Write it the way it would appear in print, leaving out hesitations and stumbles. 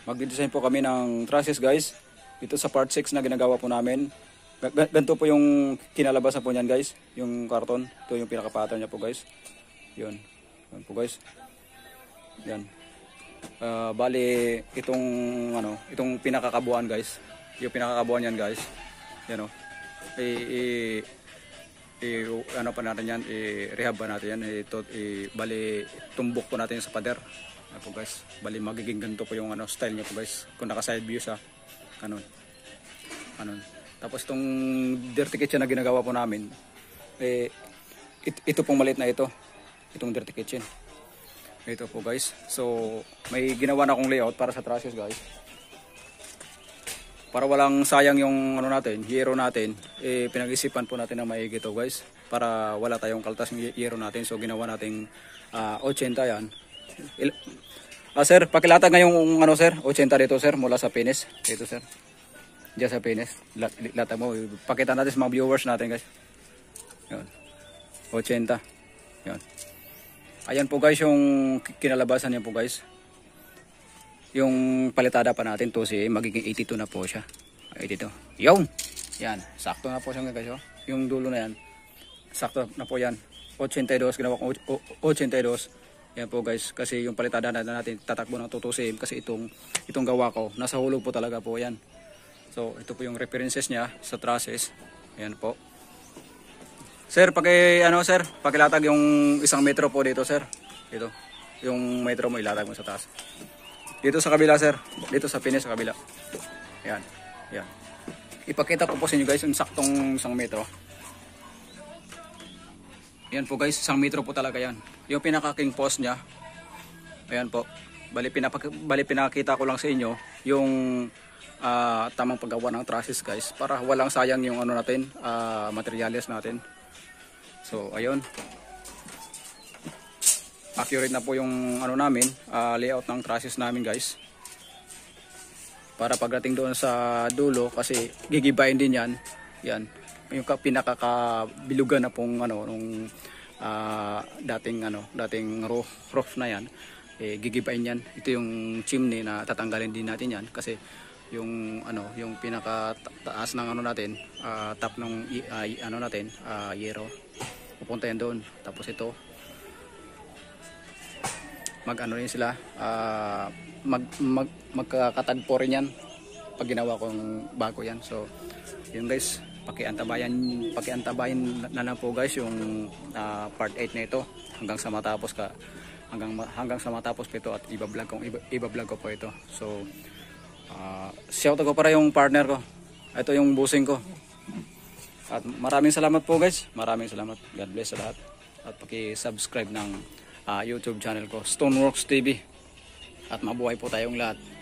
Mag-design po kami ng trusses guys. Dito sa part 6 na ginagawa po namin. Ganito po yung kinalabasan po niyan guys. Yung karton. Ito yung pinaka-pattern niya po guys. Yun. Yan po guys. Yan. Bali itong pinakakabuuan guys. Yung pinakakabuuan yan guys. Yan o. Ano pa natin yan, i-rehab pa natin yan. Bali tumbok po natin sa pader. Yan po guys. Bali magiging ganito po yung style niya po guys. Kung naka side view siya. Ganun. Tapos itong dirty kitchen na ginagawa po namin, ito pong maliit na ito. Itong dirty kitchen. Ito po guys. So may ginawa na akong layout para sa trusses guys. Para walang sayang yung yero natin, pinag-isipan po natin na maigi ito guys. Para wala tayong kaltas ng yero natin. So ginawa nating 80 yan. Sir, pakilatag ngayong sir, 80 dito sir, mula sa finish. Dito sir. Diyan sa finish. Latag mo. Pakita natin sa mga viewers natin guys. Yun. 80. Yun. Ayan po guys yung kinalabasan niya po guys. Yung palitada pa natin to magiging 82 na po siya. 82. Yung! Yan. Sakto na po siya guys. Oh. Yung dulo na yan. Sakto na po yan. 82. Ginawa ko 82. Yan po guys. Kasi yung palitada natin tatakbo ng 2 kasi itong gawa ko. Nasa hulog po talaga po yan. So ito po yung references niya sa trusses. Yan po. Sir, sir, pakilatag yung 1 metro po dito sir. Dito. Yung metro mo ilatag mo sa taas. Dito sa kabila sir, dito sa finish sa kabila. Yan, yan. Ipakita ko po sa inyo guys yung saktong 1 metro. Yan po guys, 1 metro po talaga yan. Yung pinaka-king post niya, ayan po. Bali pinakita ko lang sa inyo yung tamang paggawa ng trusses guys. Para walang sayang yung materials natin. So ayun. Accurate na po yung layout ng trusses namin guys. Para pagdating doon sa dulo kasi gigibayin din yan. Yan. Yung pinakakabilugan na pong nung dating roof na yan. Gigibayin yan. Ito yung chimney na tatanggalin din natin yan kasi yung yung pinakataas ng top ng yero. Pupunta yan doon. Tapos ito rin sila magkakatagpo rin yan pag ginawa kong bago yan. So yun guys, pakiantabayan na lang po guys yung part 8 na ito hanggang sa matapos po ito at iba-vlog ko po ito. So shout out ko para yung partner ko, ito yung busing ko, at maraming salamat po guys, maraming salamat. God bless sa lahat at paki-subscribe ng YouTube channel ko, Stoneworks TV, at mabuhay po tayong lahat.